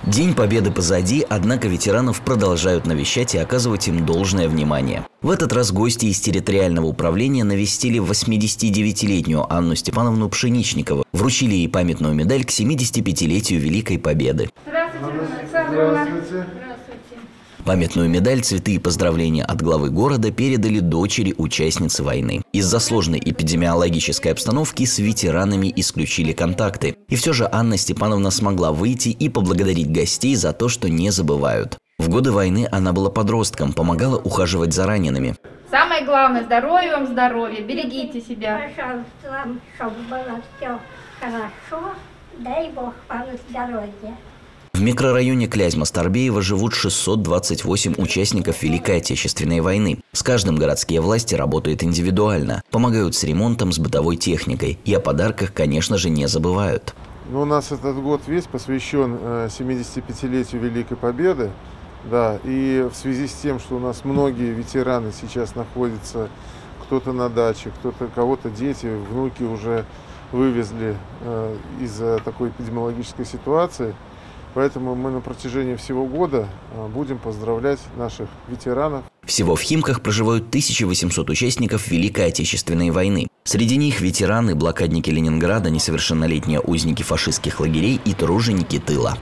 День Победы позади, однако ветеранов продолжают навещать и оказывать им должное внимание. В этот раз гости из территориального управления навестили 89-летнюю Анну Степановну Пшеничникову, вручили ей памятную медаль к 75-летию Великой Победы. Здравствуйте, Александровна. Здравствуйте. Памятную медаль, цветы и поздравления от главы города передали дочери участницы войны. Из-за сложной эпидемиологической обстановки с ветеранами исключили контакты. И все же Анна Степановна смогла выйти и поблагодарить гостей за то, что не забывают. В годы войны она была подростком, помогала ухаживать за ранеными. Самое главное, здоровья вам, здоровья, берегите себя. Пожалуйста, вам, чтобы было все хорошо, дай Бог вам здоровья. В микрорайоне Клязьма-Старбеево живут 628 участников Великой Отечественной войны. С каждым городские власти работают индивидуально, помогают с ремонтом, с бытовой техникой. И о подарках, конечно же, не забывают. У нас этот год весь посвящен 75-летию Великой Победы. Да, и в связи с тем, что у нас многие ветераны сейчас находятся, кто-то на даче, кого-то дети, внуки уже вывезли из-за такой эпидемиологической ситуации. Поэтому мы на протяжении всего года будем поздравлять наших ветеранов. Всего в Химках проживают 1800 участников Великой Отечественной войны. Среди них ветераны, блокадники Ленинграда, несовершеннолетние узники фашистских лагерей и труженики тыла.